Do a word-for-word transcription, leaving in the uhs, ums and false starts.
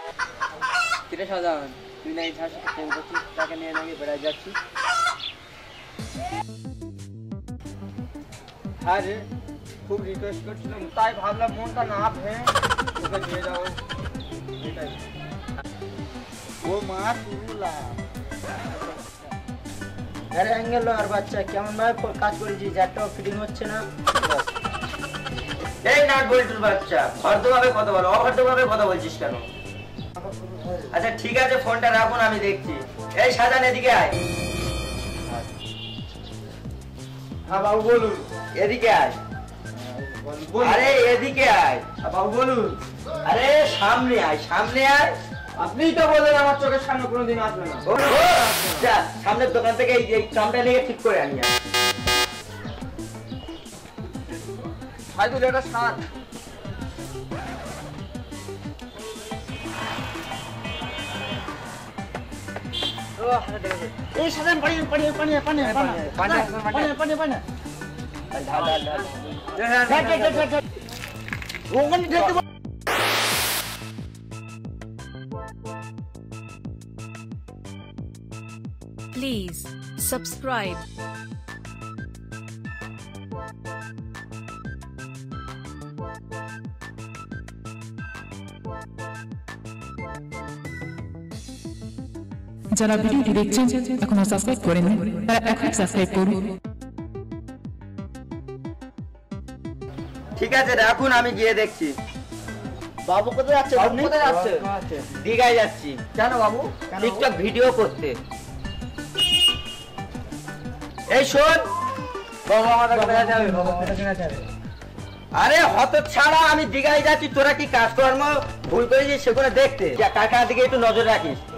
কিরে সাজান, তুই নাই ঝাঁসি প্রেম করছিস, তাকে নিয়ে নাকি বেড়ায় যাচ্ছি। হ্যাঁ রে, খুব রিকোয়েস্ট করছিলাম, তাই ভাবলাম মনটা না ভেঙে তোকে নিয়ে যাবো। এটাই ও মা তুলা। আরে অ্যাঙ্গেল আর বাচ্চা কেমন ভাবে কাজ করেছি, জ্যাকটাও ফিটিং হচ্ছে না। এই নাট বল্টুর বাচ্চা, ভদ্রভাবে কথা বলো, অভদ্রভাবে কথা বলছিস কেন? আচ্ছা ঠিক আছে, ফোনটা রাখুন, আমি দেখছি। এই সাজান এদিকে আয়। হ্যাঁ বাবু বলুন। এদিকে আয়। আরে এদিকে আয় বাবু বলুন। আরে সামনে আয়, সামনে আয়। আপনিই তো বললেন আমার চোখের সামনে কোনোদিন আসবে না। যা সামনের দোকান থেকে এই কামটা নিয়ে ঠিক করে আনি। হয়তো এটা সাত এই সাধারণ পানি পানি পানি পানি পানি পানি পানি ওখানে ঢেকে Please subscribe. যারা ভিডিওটি দেখছেন এখনো সাবস্ক্রাইব করেননি তারা এখন সাবস্ক্রাইব করুন। ঠিক আছে রাখুন, আমি গিয়ে দেখছি। বাবু কোথায় যাচ্ছে? আপনি কোথায় যাচ্ছে? দীঘায় যাচ্ছি। কেন বাবু? টিকটক ভিডিও করতে। এই শোন বাবা আমাদের কোথায় যাবে? বাবা কোথায় যাবে? আরে হত ছাড়া, আমি দীঘায় যাচ্ছি, তোরা কি কাজকর্ম ভুল করেছিস সেগুলো দেখতে। কারখানার দিকে একটু নজর রাখিস।